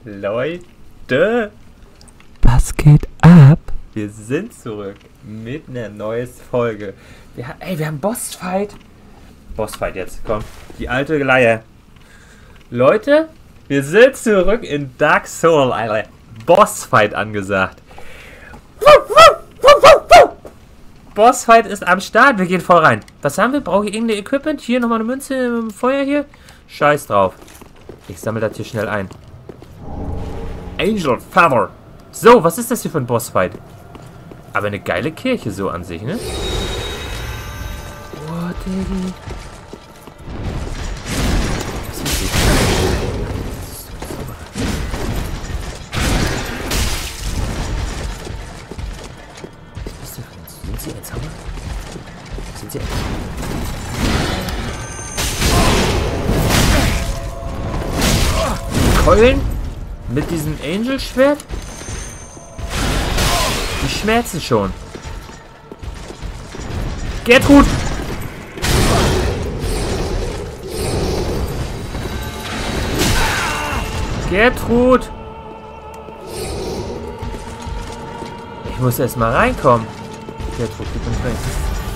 Leute, Was geht ab? wir sind zurück mit einer neuen Folge. Wir haben Bossfight. Bossfight jetzt, komm. Die alte Leier. Leute, wir sind zurück in Dark Soul, Alter. Bossfight angesagt. Bossfight ist am Start. Wir gehen voll rein. Was haben wir? Brauche ich irgendein Equipment? Hier nochmal eine Münze im Feuer hier. Scheiß drauf. Ich sammle das hier schnell ein. Angel Feather. So, was ist das hier für ein Bossfight? Aber eine geile Kirche so an sich, ne? What, Diggi? Was ist das? Was ist das für ein? Sind sie ein Zauber? Sind sie ein... Keulen? Mit diesem Angel-Schwert? Die schmerzen schon. Gertrud! Gertrud! Ich muss erst mal reinkommen. Gertrud, gib uns rein.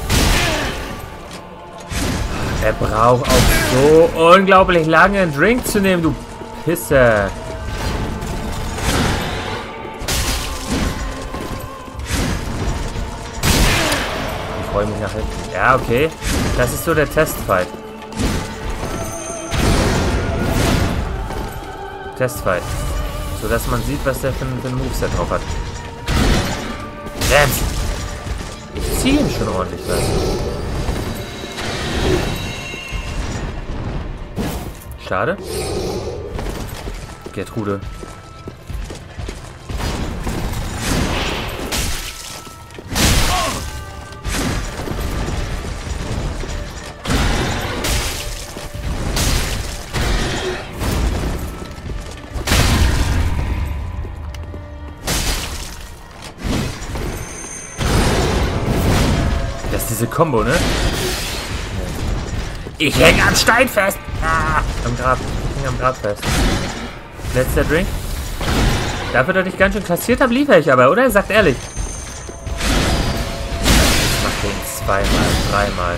Er braucht auch so unglaublich lange einen Drink zu nehmen, du Pisser. Ich freue mich nach hinten. Ja, okay. Das ist so der Testfight. Testfight. So dass man sieht, was der für ein Moveset drauf hat. Rams! Ich ziehe ihn schon ordentlich, was? Schade. Gertrude. Das ist diese Combo, ne? Ich hänge am Stein fest. Ah, am Grab. Ich hänge am Grab fest. Letzter Drink. Dafür, dass ich ganz schön kassiert habe, liefere ich aber, oder? Sagt ehrlich. Ich mach den zweimal, dreimal.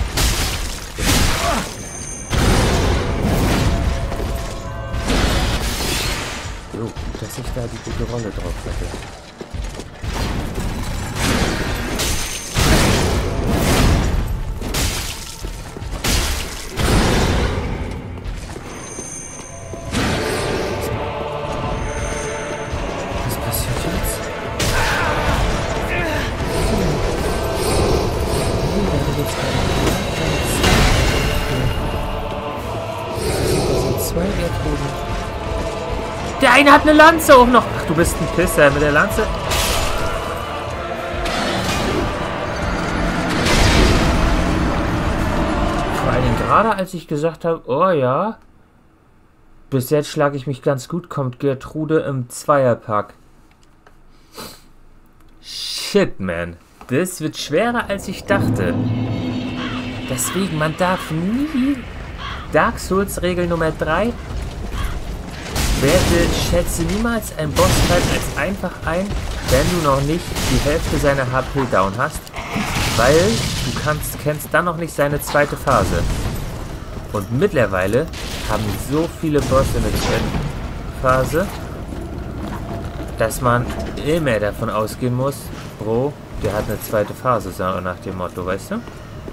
Jo, gut, dass ich da die gute Rolle drauf hatte. Der eine hat eine Lanze auch noch. Ach, du bist ein Pisser mit der Lanze. Vor allem gerade als ich gesagt habe, oh ja, bis jetzt schlage ich mich ganz gut, kommt Gertrude im Zweierpack. Shit, man. Das wird schwerer als ich dachte. Deswegen, man darf nie... Dark Souls Regel Nummer 3. Schätze niemals ein Bossfight als einfach ein, wenn du noch nicht die Hälfte seiner HP down hast, weil du kennst dann noch nicht seine zweite Phase. Und mittlerweile haben so viele Bosse eine zweite Phase, dass man immer davon ausgehen muss, Bro, der hat eine zweite Phase, nach dem Motto, weißt du?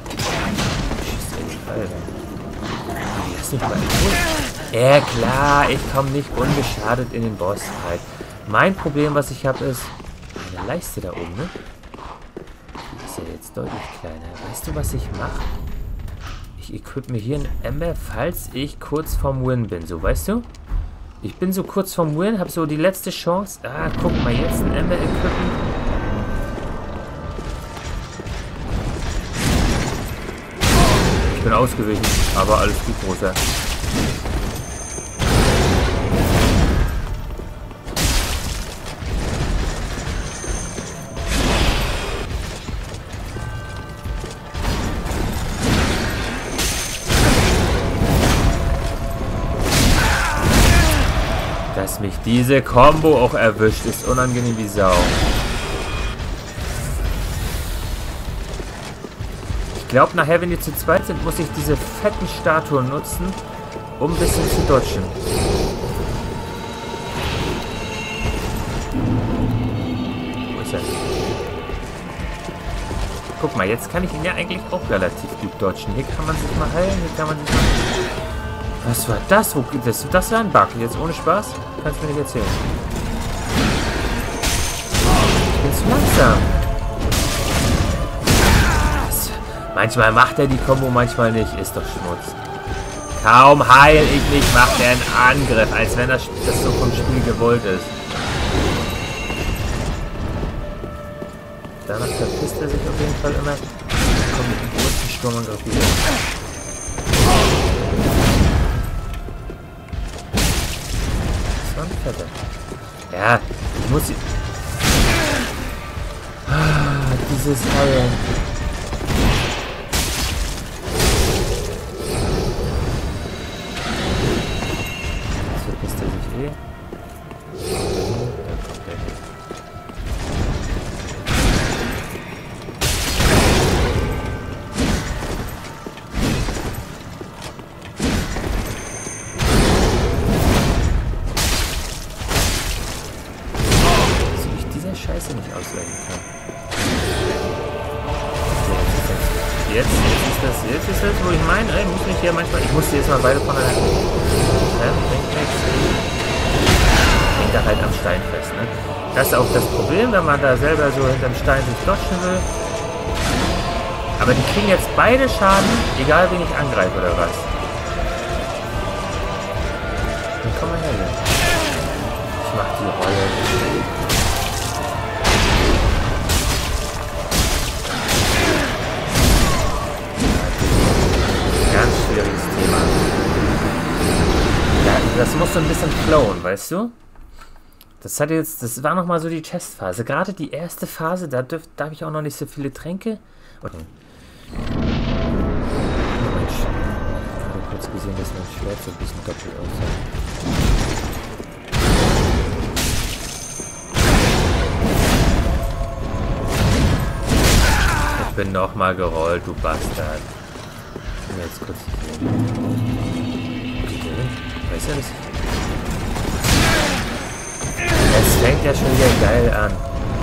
Lass mich mal in Ruhe. Ja klar, ich komme nicht unbeschadet in den Bossfight. Mein Problem, was ich habe, ist meine Leiste da oben, ne? Die ist ja jetzt deutlich kleiner. Weißt du, was ich mache? Ich equip mir hier einen Ember, falls ich kurz vorm Win bin, so, weißt du? Ich bin so kurz vorm Win, habe so die letzte Chance. Ah, guck mal, jetzt ein Ember equippen. Ich bin ausgewichen, aber alles gut, Großer. Dass mich diese Combo auch erwischt, ist unangenehm wie Sau. Ich glaube, nachher, wenn die zu zweit sind, muss ich diese fetten Statuen nutzen, um ein bisschen zu dodgen. Wo ist er? Guck mal, jetzt kann ich ihn ja eigentlich auch relativ gut dodgen. Hier kann man sich mal heilen, hier kann man sich mal... Was war das? Das war ein Bug. Jetzt ohne Spaß? Kannst du mir nicht erzählen. Ich bin zu langsam. Manchmal macht er die Kombo, manchmal nicht. Ist doch Schmutz. Kaum heil ich mich, macht er einen Angriff, als wenn das so vom Spiel gewollt ist. Danach verpisst er sich auf jeden Fall immer. Kommt mit dem größten Sturmangriff wieder. Das war ein Fetter. Ja, ich muss... dieses Heilen. Scheiße nicht auswählen kann. Jetzt ist das, wo ich meine, ich muss mich hier manchmal, ich musste jetzt mal beide voneinander. Hängt da halt am Stein fest, ne? Das ist auch das Problem, wenn man da selber so hinterm Stein sich dodgen will. Aber die kriegen jetzt beide Schaden, egal wen ich angreife oder was. Dann komm mal her hier. Ich mach die Rolle. Ganz schwieriges Thema. Ja, das muss so ein bisschen flowen, weißt du? Das war nochmal so die Chestphase. Gerade die erste Phase, da habe ich auch noch nicht so viele Tränke. Okay. Mensch, ich habe kurz gesehen, dass mein Schwert so ein bisschen doppelt aussah. Ich bin nochmal gerollt, du Bastard. Jetzt kurz hier. Weiß ja nicht. Es fängt ja schon wieder geil an.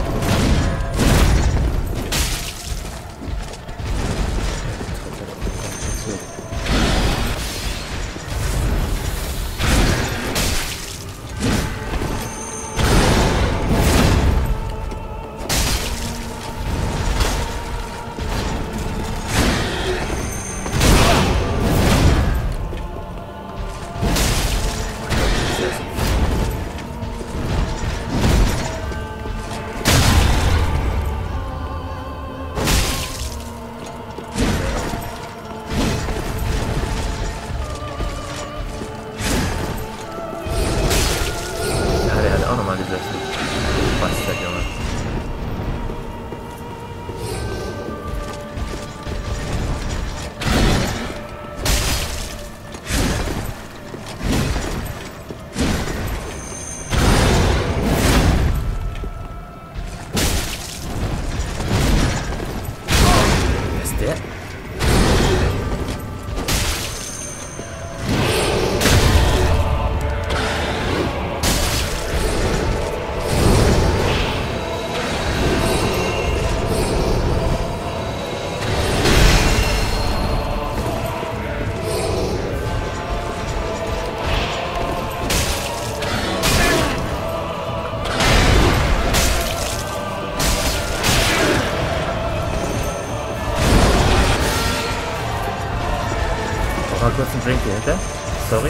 Mal kurz einen Drink hier hinter. Sorry.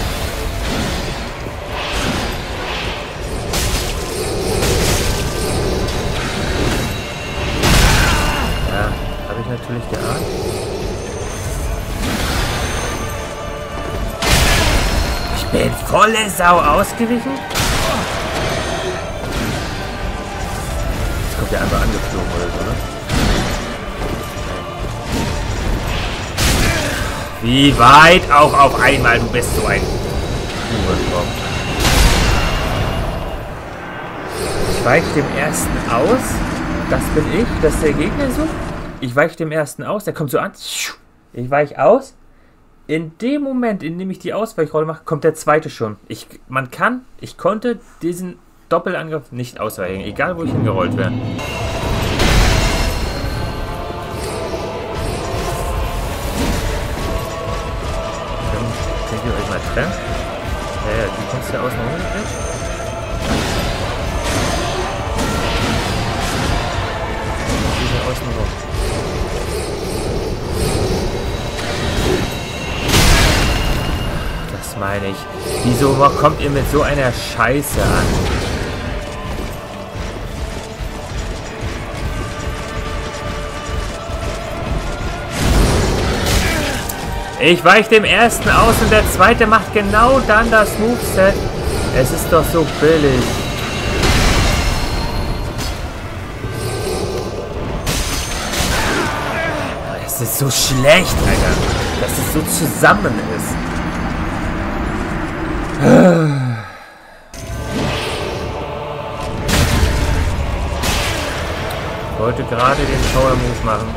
Ja, habe ich natürlich geahnt. Ich bin volle Sau ausgewichen. Jetzt kommt ja einfach angeflogen oder so, ne? Wie weit auch auf einmal, du bist so ein Uhrkopf. weiche dem ersten aus. Das bin ich, das ist der Gegner so. Ich weiche dem ersten aus, der kommt so an. Ich weiche aus. In dem Moment, in dem ich die Ausweichrolle mache, kommt der zweite schon. Ich konnte diesen Doppelangriff nicht ausweichen, egal wo ich hingerollt wäre. Könnt ihr euch mal trennen? Ja, die kommst du ja außen rum gekriegt. Diese außen rum. Das meine ich. Wieso kommt ihr mit so einer Scheiße an? Ich weiche dem ersten aus und der zweite macht genau dann das Moveset. Es ist doch so billig. Es ist so schlecht, Alter. Dass es so zusammen ist. Ich wollte gerade den Power Move machen.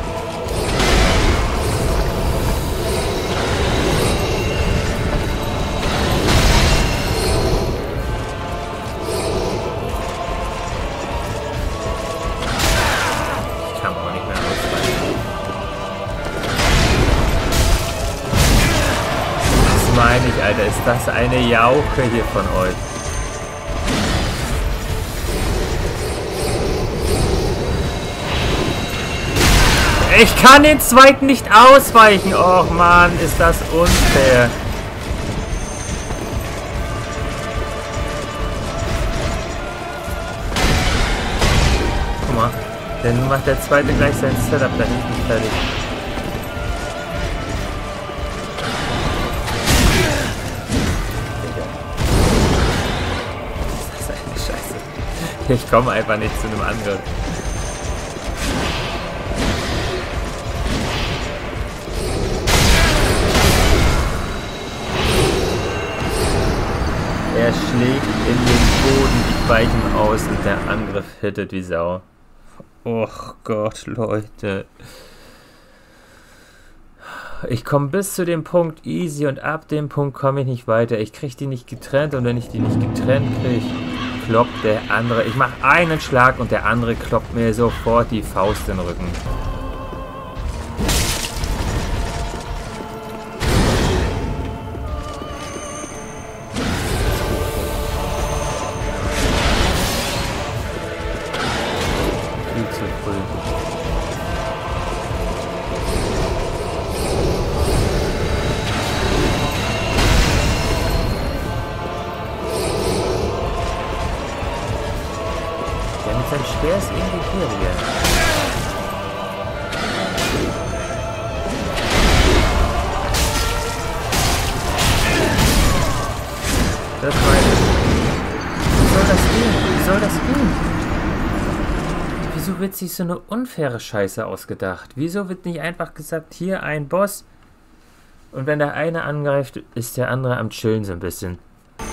Meine ich, Alter, ist das eine Jauche hier von euch. Ich kann den zweiten nicht ausweichen. Och Mann, ist das unfair. Guck mal, dann macht der zweite gleich sein Setup da hinten fertig. Ich komme einfach nicht zu einem Angriff. Er schlägt in den Boden, ich weiche ihm aus und der Angriff hittet wie Sau. Och Gott, Leute. Ich komme bis zu dem Punkt easy und ab dem Punkt komme ich nicht weiter. Ich kriege die nicht getrennt und wenn ich die nicht getrennt kriege, kloppt der andere. Ich mache einen Schlag und der andere kloppt mir sofort die Faust in den Rücken. Viel zu früh. Sein Speer ist irgendwie hier. Das meine ich. Wie soll das gehen? Wie soll das gehen? Wieso wird sich so eine unfaire Scheiße ausgedacht? Wieso wird nicht einfach gesagt, hier ein Boss und wenn der eine angreift, ist der andere am Chillen so ein bisschen.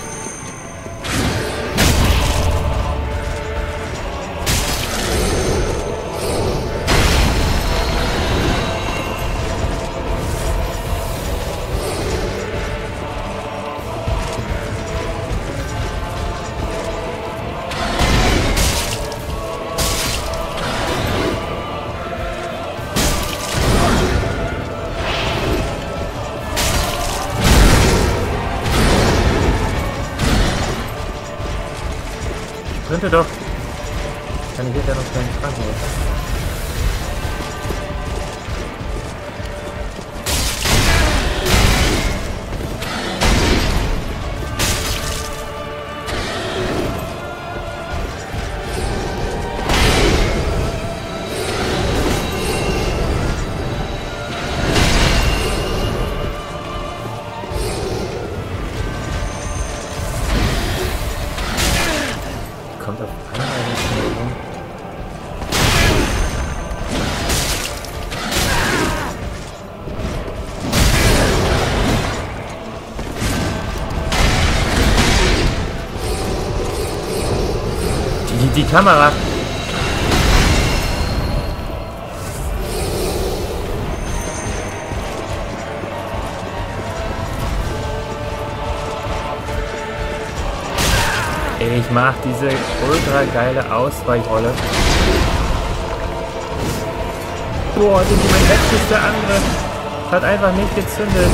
Könnte doch. Kann ich jetzt ja noch keinen Schrank mehr. Kommt auf einmal nicht mehr rum. Die Kamera. Ich mag diese ultra geile Ausweichrolle. Boah, mein letzter Angriff hat einfach nicht gezündet.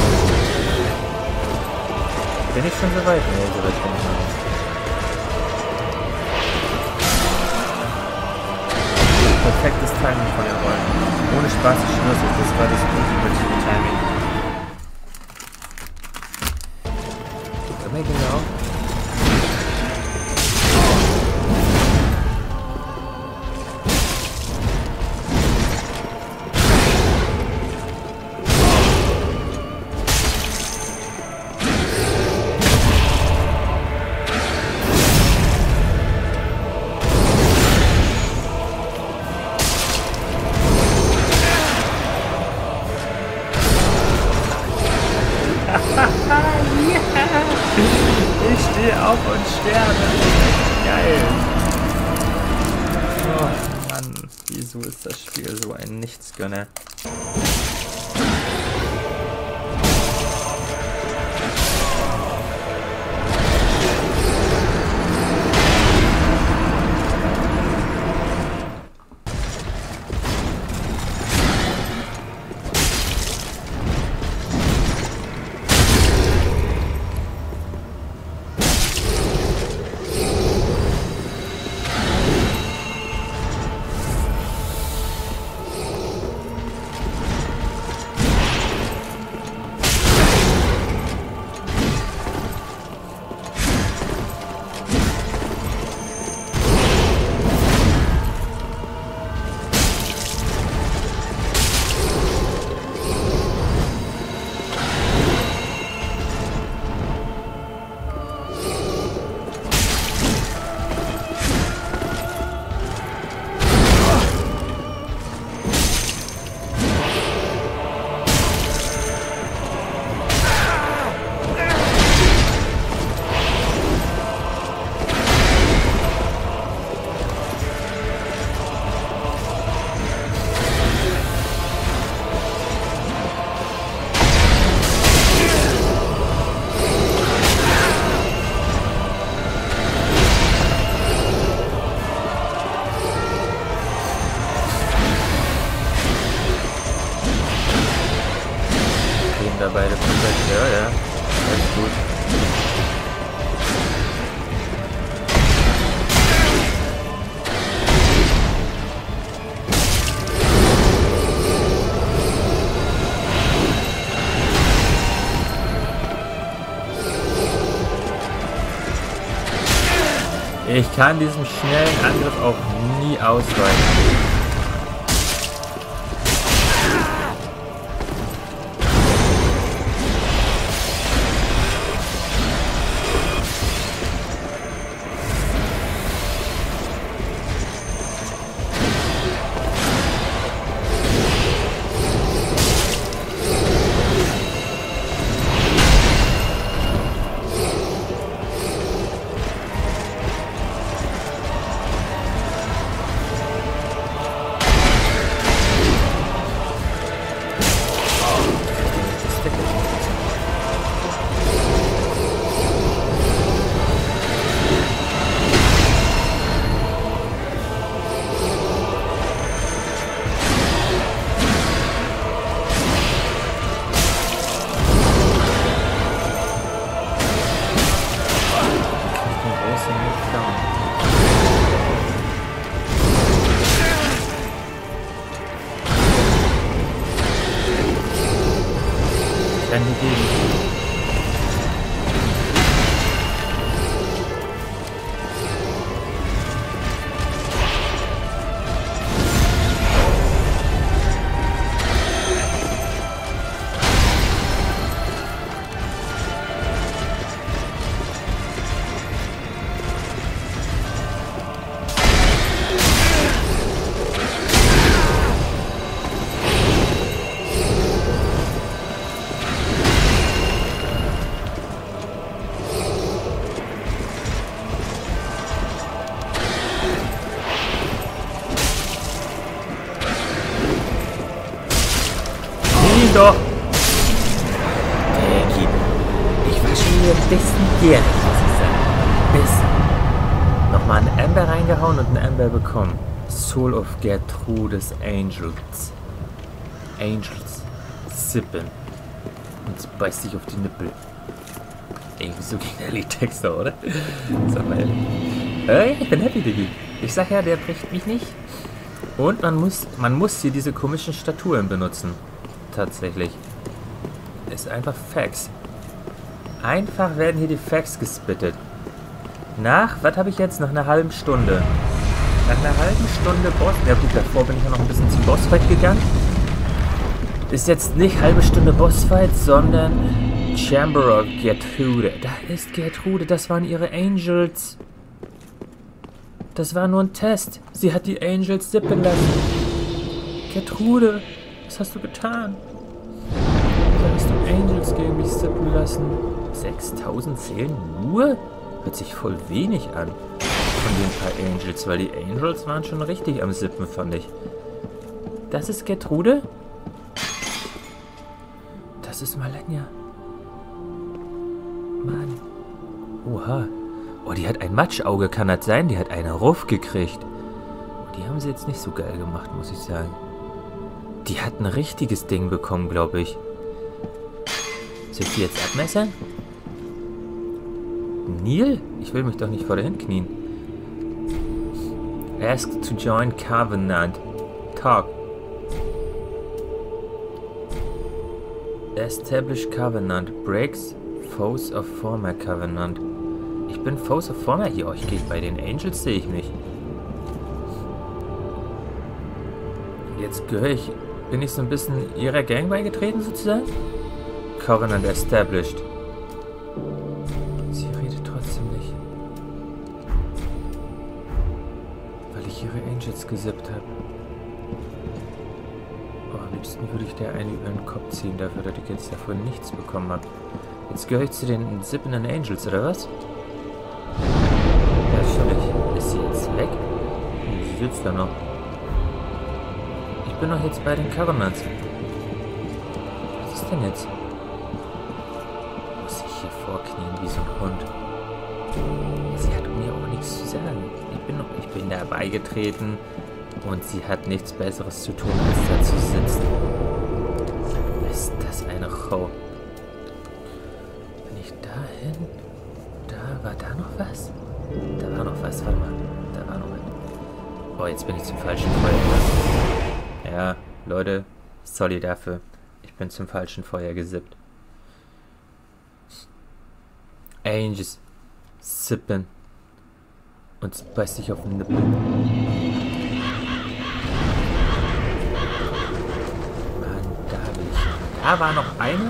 Bin ich schon so weit? Nee, so weit bin ich noch nicht. Perfektes Timing von den Rollen. Ohne Spaß, ich schwör's euch, das war das ultimative Timing. Immer genau. Ich stehe auf und sterbe. Geil. Oh Mann, wieso ist das Spiel so ein Nichtsgönner? Da beide perfekt, ja, alles gut. Ich kann diesem schnellen Angriff auch nie ausweichen. doch! Diggi. Ich war schon wieder ein bisschen gierig, muss ich sagen. Bisschen. Nochmal einen Amber reingehauen und einen Amber bekommen. Soul of Gertrude's Angels. Angels. Sippen. Und sie beißt sich auf die Nippel. Ey, wieso ging der Liedtexter, oder? Sag mal ehrlich. Ja, ich bin happy, Diggi. Ich sag ja, der bricht mich nicht. Und man muss hier diese komischen Statuen benutzen. Tatsächlich. Ist einfach Facts. Einfach werden hier die Facts gespittet. Was habe ich jetzt? Nach einer halben Stunde. Nach einer halben Stunde Boss... Ja gut, davor bin ich ja noch ein bisschen zum Bossfight gegangen. Ist jetzt nicht halbe Stunde Bossfight, sondern Chamber of Gertrude. Da ist Gertrude, das waren ihre Angels. Das war nur ein Test. Sie hat die Angels sippen lassen. Gertrude, was hast du getan? Du hast die Angels gegen mich sippen lassen. 6000 Seelen nur? Hört sich voll wenig an. Von den paar Angels, weil die Angels waren schon richtig am Sippen, fand ich. Das ist Gertrude? Das ist Malenia. Mann. Oha. Oh, die hat ein Matschauge, kann das sein? Die hat einen Ruff gekriegt. Die haben sie jetzt nicht so geil gemacht, muss ich sagen. Die hat ein richtiges Ding bekommen, glaube ich. Soll ich die jetzt abmessern? Neil? Ich will mich doch nicht vor der hinknien. Ask to join Covenant. Talk. Establish Covenant. Breaks Foes of Former Covenant. Ich bin Foes of Former hier. Oh, ich gehe bei den Angels, sehe ich mich. Jetzt bin ich so ein bisschen ihrer Gang beigetreten, sozusagen? Covenant established. Sie redet trotzdem nicht. Weil ich ihre Angels gesippt habe. Oh, am liebsten würde ich der einen über den Kopf ziehen, dafür, dass ich jetzt davon nichts bekommen habe. Jetzt gehöre ich zu den sippenden Angels, oder was? Ja, völlig. Ist sie jetzt weg? Sie sitzt da noch. Ich bin doch jetzt bei den Covenants. Was ist denn jetzt? Muss ich hier vorknien wie so ein Hund? Sie hat mir auch nichts zu sagen. Ich bin da beigetreten und sie hat nichts Besseres zu tun, als da zu sitzen. Ist das eine Show? Bin ich dahin? War da noch was? Da war noch was, warte mal. Da war noch was. Oh, jetzt bin ich zum falschen Feuer. Ja, Leute, sorry dafür. Ich bin zum falschen Feuer gesippt. Angels sippen. Und sie beißt sich auf den Nippel. Mann, da will ich. Da war noch eine.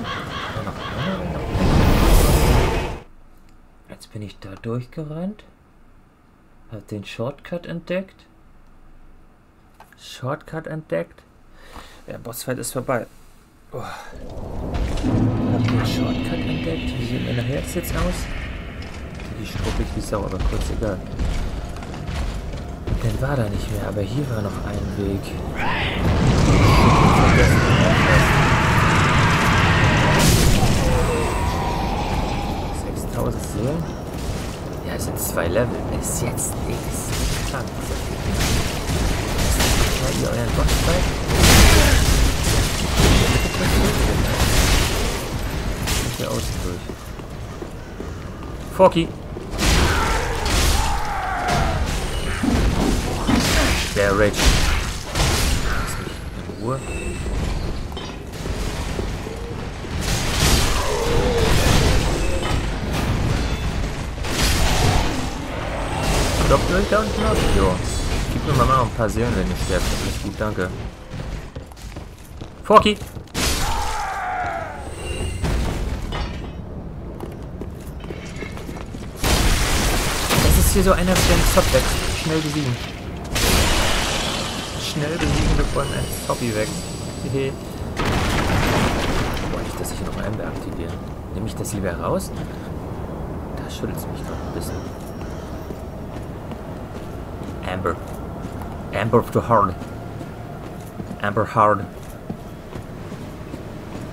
Jetzt bin ich da durchgerannt. Hab den Shortcut entdeckt. Der Bossfight ist vorbei. Oh. Hab den Shortcut entdeckt. Wie sieht meine Herz jetzt aus? Die spucke ich wie Sau, aber kurz egal. Den war da nicht mehr, aber hier war noch ein Weg. 6000 Seelen? Ja, es sind 2 Level. Ist jetzt nichts. Krank. Mal ihr euren Bossfight. Und hier außen durch. Forky! Der Rage. Lass mich in Ruhe. Stoppt ihr euch da unten ab? Jo. Gib mir mal ein paar Seelen, wenn ihr sterbt. Das ist gut, danke. Forky! Das ist hier so einer, der den Zopf weg. Schnell besiegen. Schnell besiegen, bevor ein Zombie weg. Hehe. Boah, nicht, dass ich noch einen beaktiviere. Nehme ich das lieber raus? Da schüttelt es mich gerade ein bisschen. Amber. Amber to hard. Amber hard.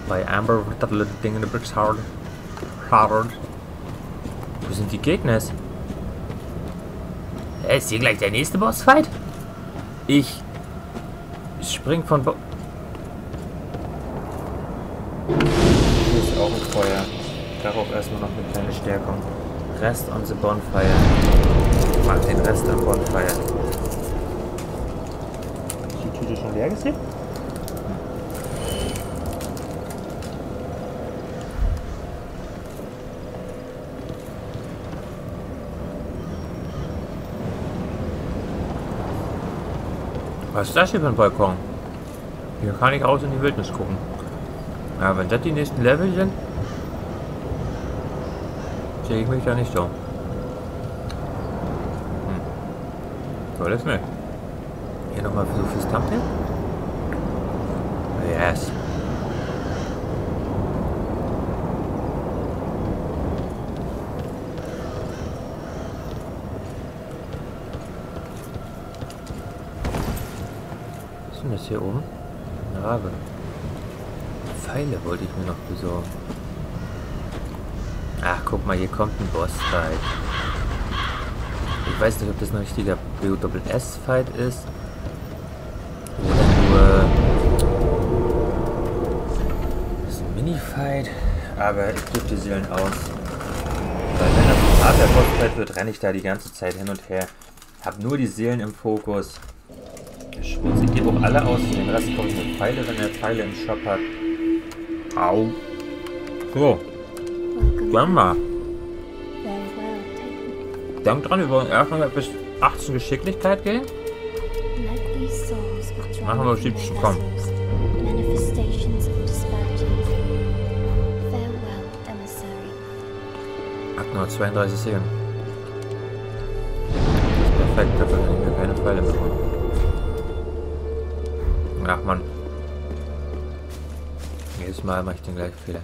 Bei Amber wird das little thing in the bricks hard. Hard. Wo sind die Gegner? Ist hier gleich der nächste Bossfight? Ich spring von Hier ist auch ein Feuer. Darauf erstmal noch eine kleine Stärkung. Rest on the bonfire. Mach den Rest am Bonfire. Ist die Tüte schon leer gesehen? Was ist das hier für ein Balkon? Hier kann ich raus in die Wildnis gucken. Ja, wenn das die nächsten Level sind, sehe ich mich da nicht so. Tolles nicht. Hier nochmal so fürs Thumbnail. Yes. Was ist denn das hier oben? Eine Rabe. Pfeile wollte ich mir noch besorgen. Ach, guck mal, hier kommt ein Bossfight. Ich weiß nicht, ob das ein richtiger BOSS-Fight ist. Oder nur... Das ist ein Mini-Fight. Aber ich gebe die Seelen aus. Weil wenn das ein harter Bossfight wird, renne ich da die ganze Zeit hin und her. Hab nur die Seelen im Fokus. Schmutz. Ich gebe auch alle aus. Für den Rest komme ich mit Pfeile, wenn er Pfeile im Shop hat. Au. So. Dann mal. Denk dran, wir wollen erstmal bis 18 Geschicklichkeit gehen. Machen wir 70, komm. Hat nur 32 Sekunden. Perfekt, dafür kann ich mir keine Pfeile mehr holen. Ach man. Jedes Mal mache ich den gleichen Fehler.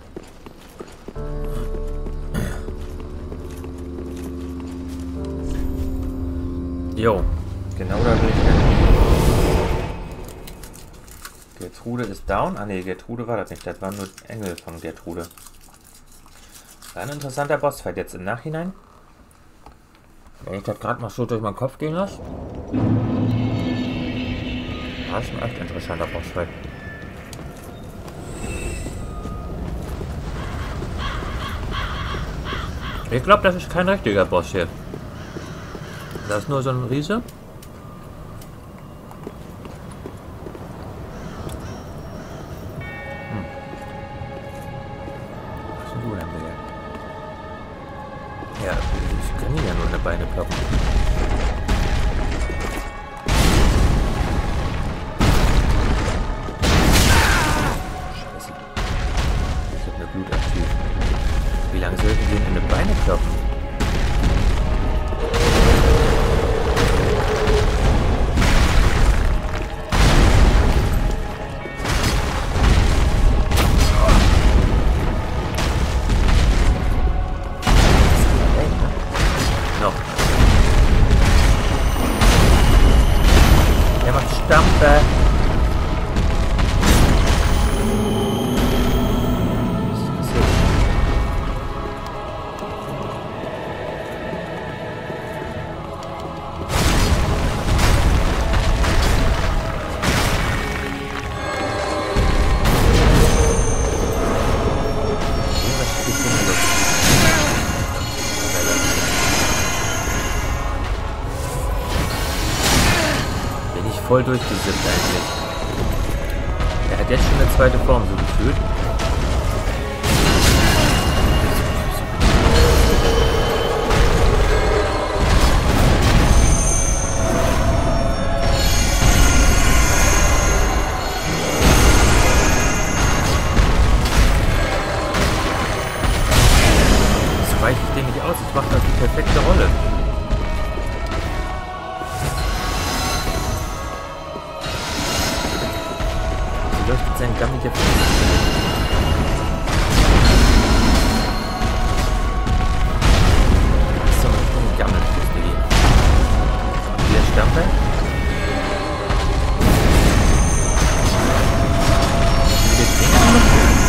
Jo, genau da will ich hin. Gertrude ist down. Ah ne, Gertrude war das nicht. Das waren nur Engel von Gertrude. War ein interessanter Bossfight jetzt im Nachhinein. Wenn ich das gerade mal so durch meinen Kopf gehen lasse. War schon echt interessanter Bossfight. Ich glaube, das ist kein richtiger Boss hier. Das ist nur so ein Riese. Was ist denn du denn, Digga? Ja, ich kann hier ja nur eine Beine kloppen. Scheiße. Ich hab eine Blutaktiv. Wie lange sollten die denn in eine Beine kloppen? Stampfe. Voll durchgesippt eigentlich. Er hat jetzt schon eine zweite Form so gefühlt. Jetzt weiche ich den nicht aus. Ich mache das die perfekte Rolle. Leuchtet sein gammeliger Fuß. Das ist doch noch ein Gammelfuß, Diggi. Der Stampfer. Wie viele Dinger noch?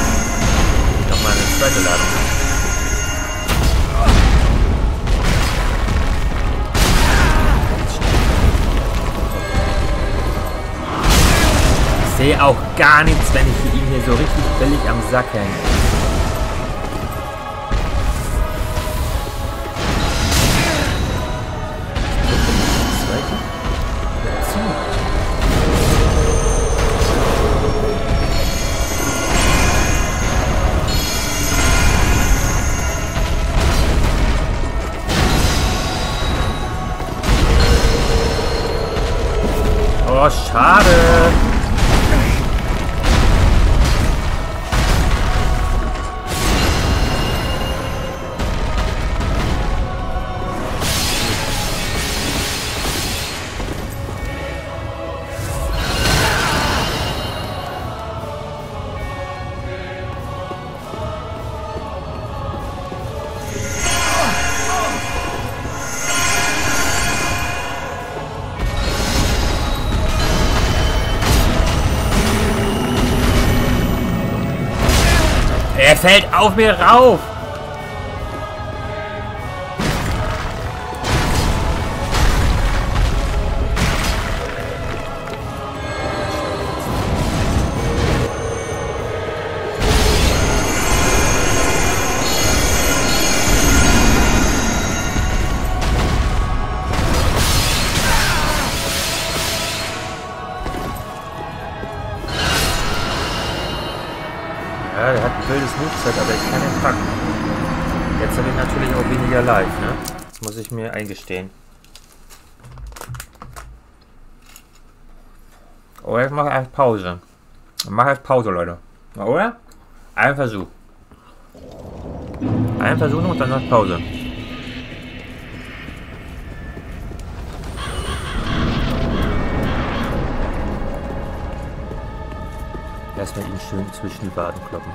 sehe auch gar nichts, wenn ich ihn hier so richtig billig am Sack hänge. Oh, schade. Er fällt auf mir rauf. Ja, der hat ein wildes Moveset, aber ich kann ihn packen. Jetzt habe ich natürlich auch weniger Life, ne? Das muss ich mir eingestehen. Oh, jetzt mache ich erst Pause. Ich mache erst Pause, Leute. Oder? Ein Versuch. Ein Versuch noch und dann noch Pause. Erstmal ihn schön zwischen die Waden kloppen.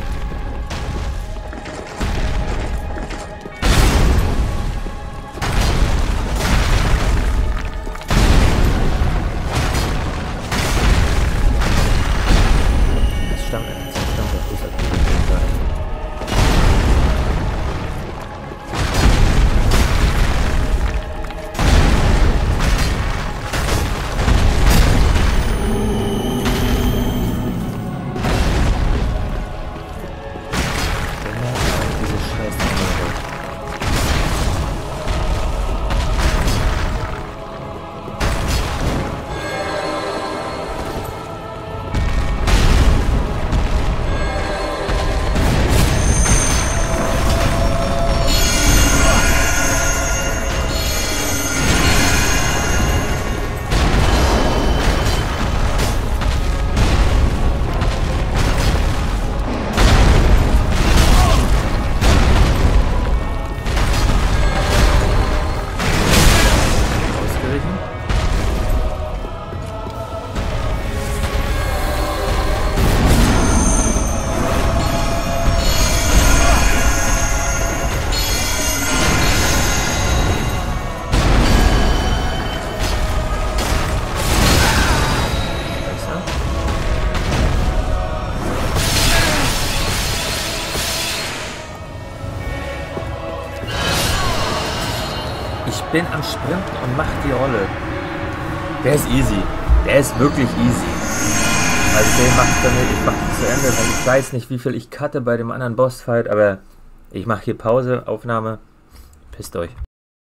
Das stammt der Fuß. Ich bin am Sprinten und mache die Rolle. Der ist easy. Der ist wirklich easy. Also den mache ich dann nicht. Ich mache ihn zu Ende. Weil ich weiß nicht, wie viel ich cutte bei dem anderen Bossfight, aber ich mache hier Pause, Aufnahme. Pisst euch.